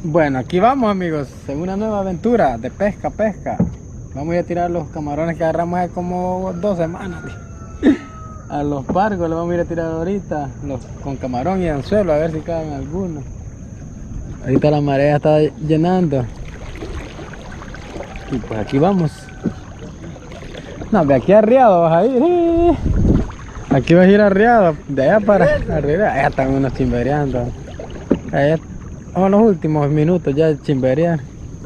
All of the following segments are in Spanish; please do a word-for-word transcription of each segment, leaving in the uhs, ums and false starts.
Bueno, aquí vamos amigos, en una nueva aventura de pesca, pesca. Vamos a ir a tirar los camarones que agarramos hace como dos semanas. A los pargos los vamos a ir a tirar ahorita, los, con camarón y anzuelo, a ver si caen algunos. Ahorita la marea está llenando. Y pues aquí vamos. No, de aquí arriado vas a ir. ¿eh? Aquí vas a ir arriado, de allá para arriba. Allá están unos chimbereando. Allá son los últimos minutos ya de chimberear.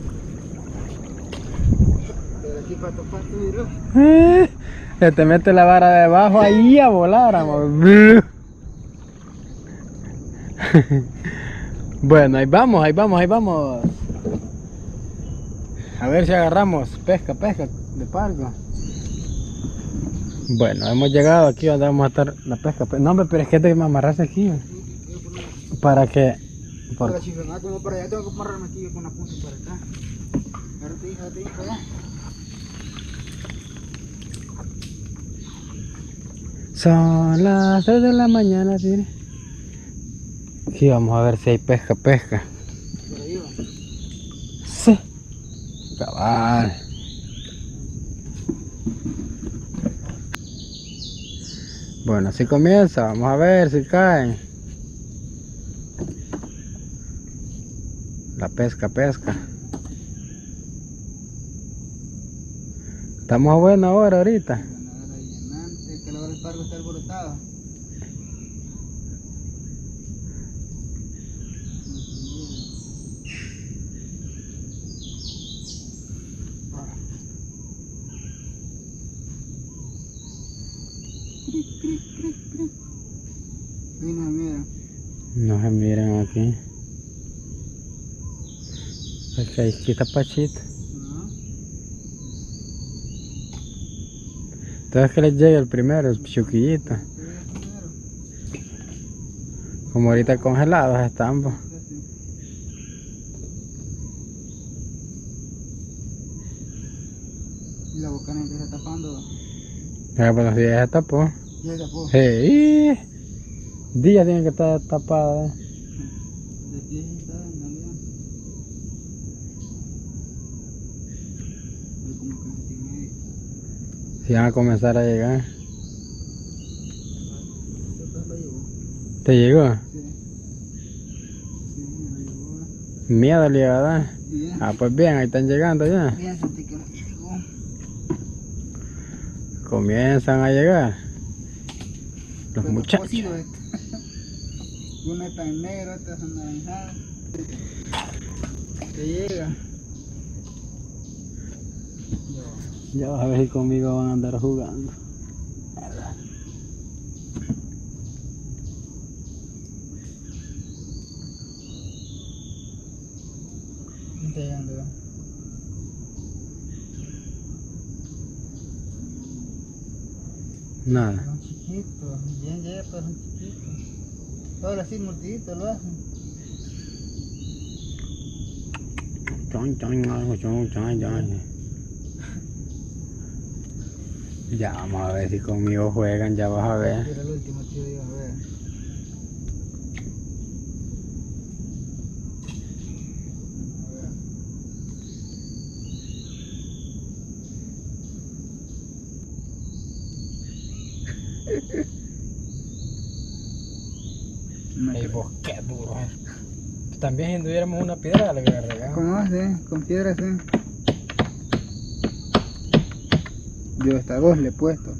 Eh, Se te mete la vara debajo ahí a volar, amor. Bueno, ahí vamos, ahí vamos, ahí vamos. A ver si agarramos pesca, pesca de pargo. Bueno, hemos llegado aquí donde vamos a estar la pesca. No, hombre, pero es que te me amarraste aquí. Para que... Para chifronar como para allá, tengo que amarrarme aquí con la punta para acá. Agárrate, hija, agárrate, hija, para allá. Son las tres de la mañana, ¿sí? Aquí vamos a ver si hay pesca, pesca. Por ahí va. Sí. Cabal. Bueno, así comienza. Vamos a ver si caen. La pesca, pesca. Estamos a buena hora ahorita. Buena hora llenante, que la hora del pargo está alborotado. Ahí no se mira. No se miran aquí. Es que aquí está Pachito. No. Entonces que les llegue el primero, el chuquillito. Como ahorita congelados están. Po. Y la boca no empieza tapando. Ya, pues si ya se tapó. Ya se tapó. Sí. Día tiene que estar tapada. ¿eh? De aquí está, en realidad. Ve como que se tiene ahí. Si van a comenzar a llegar. Esto lo llevó. ¿Te llegó? Sí. Sí, me lo llevó. Miedo le iba a dar. Bien. Ah, pues bien, ahí están llegando ya. Bien, sentí que me llegó. Comienzan a llegar los Pero muchachos. cocido esto. Una está en negro, otra es anaranjada. Te llega. Ya vas a ver si conmigo van a andar jugando. No está llegando, ¿verdad? Nada. Son chiquitos, bien llega, pero son chiquitos. Ahora sí, mortidito lo hacen. Chon, chon, chon, chon, chon, chon. Ya vamos a ver si conmigo juegan, ya vas a ver. Era el último, tío, iba a ver. No Ey, creo. vos qué duro, eh. También si tuviéramos una piedra le hubiera regado. ¿Cómo hace? Con piedras, ¿eh? Yo hasta dos le he puesto.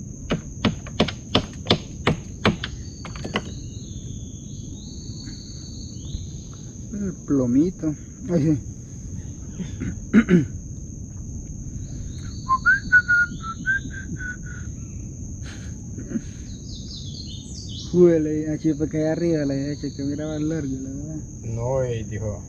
El plomito. Ay, sí. Juele, aquí para que allá arriba la he hecho que miraba largo, la verdad. No, y dijo.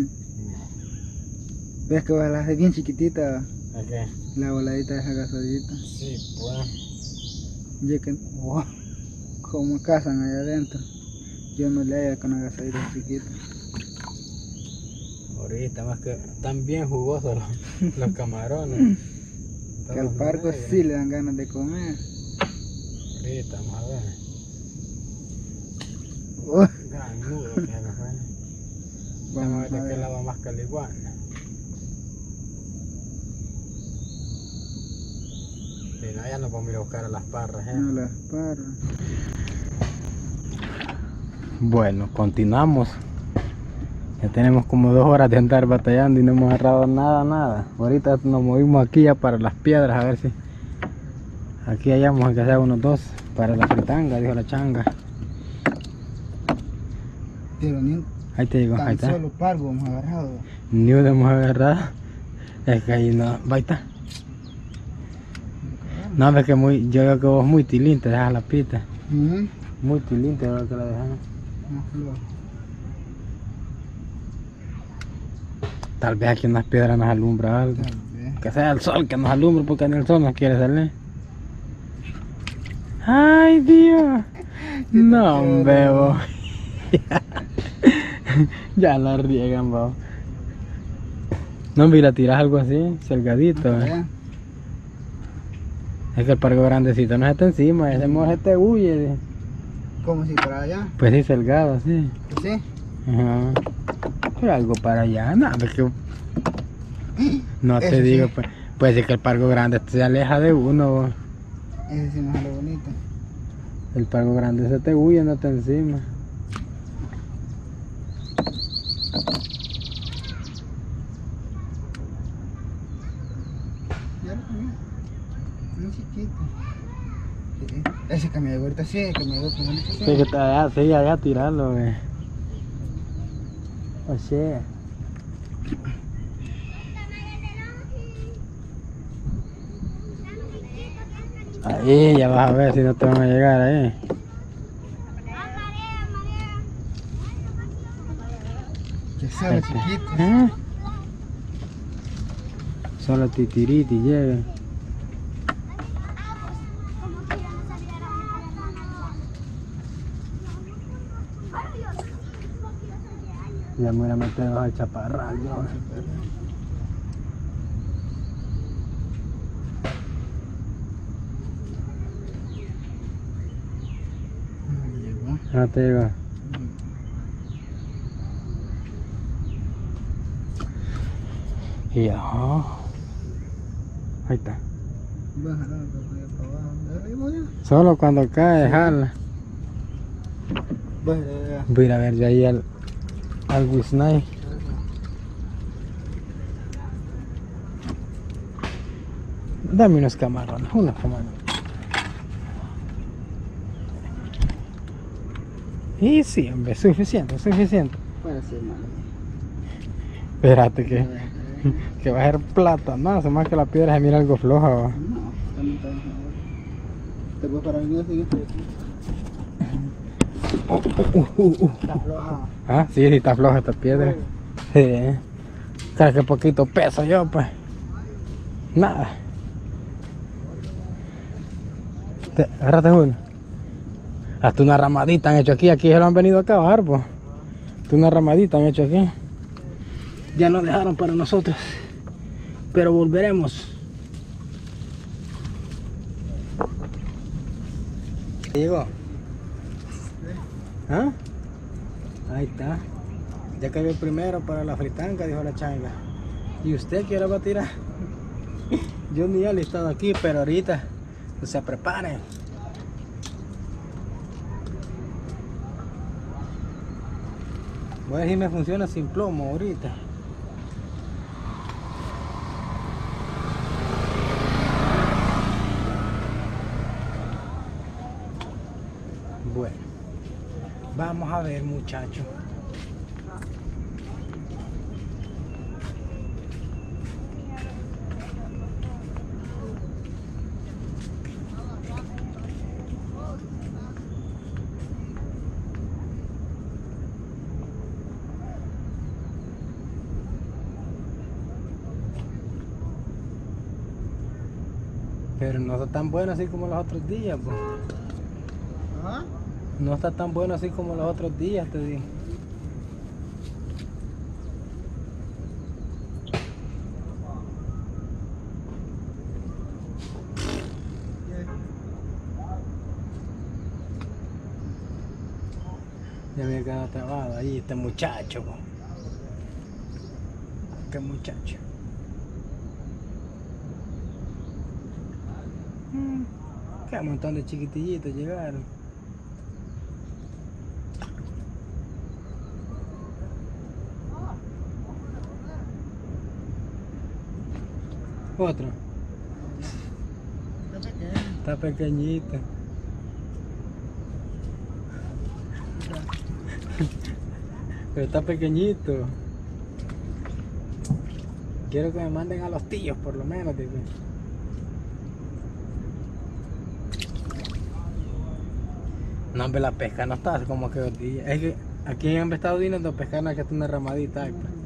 Ves que ojalá es bien chiquitita ¿A qué? la voladita de esa gasadita. Sí, pues. Ya que, wow, como cazan allá adentro. Yo no le hallo con una gasadita chiquita. Ahorita más que están bien jugosos los, los camarones. Que al parco sí le dan ganas de comer. Ahorita vamos a ver. Oh, Gran nudo que se me fue. Vamos a ver de qué lado más caliguana. Si no, ya nos vamos a ir a buscar a las parras, ¿eh? A las parras. Bueno, continuamos. Ya tenemos como dos horas de andar batallando y no hemos agarrado nada, nada. Ahorita nos movimos aquí ya para las piedras, a ver si aquí hallamos que sea unos dos para la fritanga, dijo la changa. Pero ni Ahí te digo, tan ahí está. solo pargo hemos agarrado. Ni uno hemos agarrado. Es que ahí no, ahí está. No, es que muy, yo veo que vos muy tilín te dejas la pita. Uh-huh. Muy tilín te veo que la dejas. Más flojo. Tal vez aquí unas piedras nos alumbra algo. Tal vez. Que sea el sol que nos alumbre porque en el sol no quiere salir. Ay, Dios. No, hombre, vos. Ya la riegan, vos. No, mira, tiras algo así, salgadito. eh. Ya. Es que el pargo grandecito no está encima, ese moje te huye. ¿Cómo si para allá? Pues sí, salgado, sí. ¿Sí? Ajá. Pero algo para allá, nada, porque no te Eso digo, sí. pues, puede ser que el pargo grande se aleja de uno. vos. Ese sí me sale bonito. El pargo grande se te huye, no está encima. Ya lo comí. Muy chiquito. Sí. Ese que me llegó ahorita sí, el que me llegó con bonito sí. Sí, que está allá, sí, allá tirarlo, güey. O sea. Ahí, ya vas a ver si no te van a llegar ahí. Que solo chiquito. ¿Eh? Solo titiriti llega. Ya me voy a meter bajo el chaparral, yo. Me llegó. No te digo. Y ajá. Ahí está. Bájalo, para allá para abajo. De arriba ya. Solo cuando cae, jala. Bájalo ya. Voy a ir a ver ya ahí al, al Wisnay. Dame unos camarones, unos camarones. Y sí, hombre, suficiente, suficiente. Puede ser malo. Espérate que, que va a ser plata, no, hace más que la piedra se mira algo floja. ¿va? No, también está bien. Te puedes parar en el siguiente. Está floja. Ah, sí, sí está floja esta piedra. Sí. Claro que poquito peso yo, pues. Nada. Te- Agárrate uno. Hasta una ramadita han hecho aquí, aquí se lo han venido acá a bajar, pues. Hasta una ramadita han hecho aquí. Ya nos dejaron para nosotros. Pero volveremos. Llegó. ¿Ah? Ahí está. Ya cayó el primero para la fritanga, dijo la changa. ¿Y usted qué hora va a tirar? Yo ni he listado aquí, pero ahorita se preparen. Voy a ver si me funciona sin plomo ahorita. Bueno, vamos a ver, muchachos. Pero no está tan bueno así como los otros días, pues. ¿Ah? No está tan bueno así como los otros días, te digo. Ya me he quedado trabado ahí este muchacho, pues. qué muchacho. Mm, qué montón de chiquitillitos llegaron. Otro. Está pequeño. Está pequeñito. Pero está pequeñito. Quiero que me manden a los tíos por lo menos, tío. No, hombre, la pesca no está como que los días. Es que aquí en Estados Unidos pescar no hay que tener ramadita. Pues.